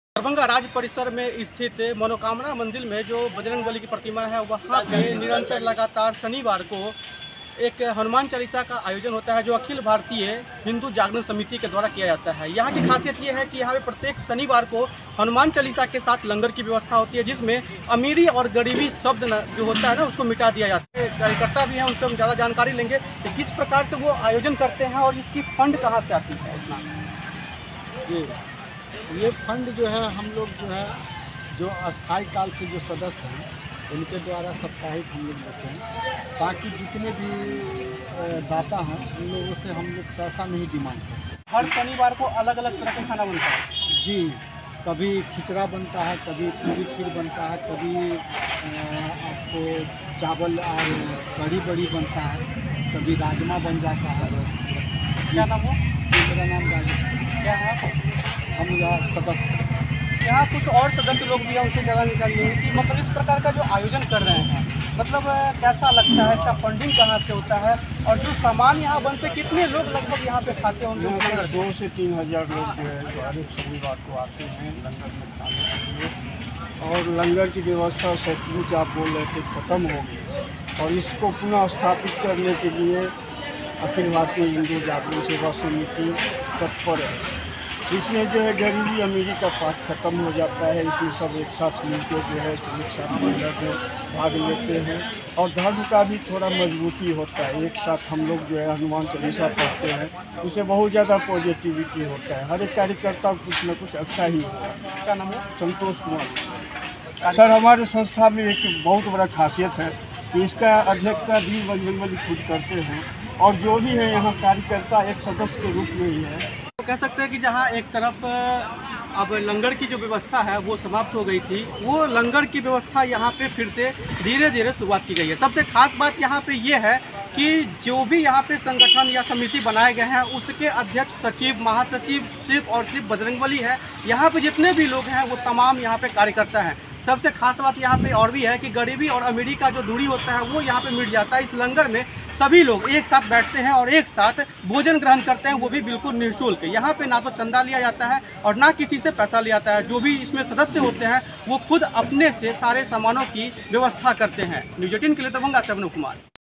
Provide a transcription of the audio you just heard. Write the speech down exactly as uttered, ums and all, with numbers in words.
दरभंगा राज परिसर में स्थित मनोकामना मंदिर में जो बजरंगबली की प्रतिमा है, वहाँ पे निरंतर लगातार शनिवार को एक हनुमान चालीसा का आयोजन होता है, जो अखिल भारतीय हिंदू जागरण समिति के द्वारा किया जाता है। यहाँ की खासियत ये है कि यहाँ पे प्रत्येक शनिवार को हनुमान चालीसा के साथ लंगर की व्यवस्था होती है, जिसमें अमीरी और गरीबी शब्द जो होता है ना, उसको मिटा दिया जाता है। कार्यकर्ता भी हैं, उनसे हम ज़्यादा जानकारी लेंगे कि किस प्रकार से वो आयोजन करते हैं और इसकी फंड कहाँ से आती है। इतना जी, ये फंड जो है हम लोग जो है जो अस्थाई काल से जो सदस्य हैं उनके द्वारा साप्ताहिक हम लोग देते हैं, ताकि जितने भी दाता हैं उन लोगों से हम लोग पैसा नहीं डिमांड करते। हर शनिवार को अलग अलग तरह का खाना बनता है। जी, कभी खिचड़ा बनता है, कभी पूरी खीर बनता है, कभी आपको चावल और कढ़ी बड़ी बनता है, कभी राजमा बन जाता है। क्या नाम हो? मेरा नाम राजेश। क्या है? हम यहाँ सदस्य। यहाँ कुछ और सदस्य लोग भी हैं, उनसे ज़्यादा निकाल लेंगे कि मतलब इस प्रकार का जो आयोजन कर रहे हैं, मतलब कैसा लगता है, इसका फंडिंग कहाँ से होता है और जो सामान यहाँ बनते, कितने लोग लगभग यहाँ पे खाते होंगे? यहाँ दो से तीन हज़ार लोग जो है जो हर एक शनिवार को आते हैं लंगर में खाने के लिए, और लंगर की व्यवस्था सचमुच आप बोल रहे थे खत्म हो गई, और इसको पुनः स्थापित करने के लिए अखिल भारतीय हिंदू जागरण सेवा समिति तत्पर है। इसमें जो है गरीबी अमीरी का पाठ खत्म हो जाता है। इसमें सब एक साथ मिलकर जो है सब एक साथ लंगर में भाग लेते हैं, और धर्म का भी थोड़ा मजबूती होता है। एक साथ हम लोग जो है हनुमान चालीसा पढ़ते हैं, उससे बहुत ज़्यादा पॉजिटिविटी होता है। हर एक कार्यकर्ता कुछ न कुछ अच्छा ही होता है। क्या नाम है? संतोष कुमार। सर, हमारे संस्था में एक बहुत बड़ा खासियत है कि इसका अध्यक्षता भी बजरंगबली खुद करते हैं, और जो भी है यहाँ कार्यकर्ता एक सदस्य के रूप में ही है। तो कह सकते हैं कि जहाँ एक तरफ अब लंगर की जो व्यवस्था है वो समाप्त हो गई थी, वो लंगर की व्यवस्था यहाँ पे फिर से धीरे धीरे शुरुआत की गई है। सबसे खास बात यहाँ पे ये है कि जो भी यहाँ पे संगठन या समिति बनाए गए हैं, उसके अध्यक्ष, सचिव, महासचिव सिर्फ और सिर्फ बजरंगबली है। यहाँ पे जितने भी लोग हैं वो तमाम यहाँ पे कार्यकर्ता हैं। सबसे खास बात यहाँ पे और भी है कि गरीबी और अमीरी का जो दूरी होता है वो यहाँ पे मिट जाता है। इस लंगर में सभी लोग एक साथ बैठते हैं और एक साथ भोजन ग्रहण करते हैं, वो भी बिल्कुल निःशुल्क। यहाँ पे ना तो चंदा लिया जाता है और ना किसी से पैसा लिया जाता है। जो भी इसमें सदस्य होते हैं वो खुद अपने से सारे सामानों की व्यवस्था करते हैं। न्यूज़ एटीन के लिए दरभंगा से अभिनव कुमार।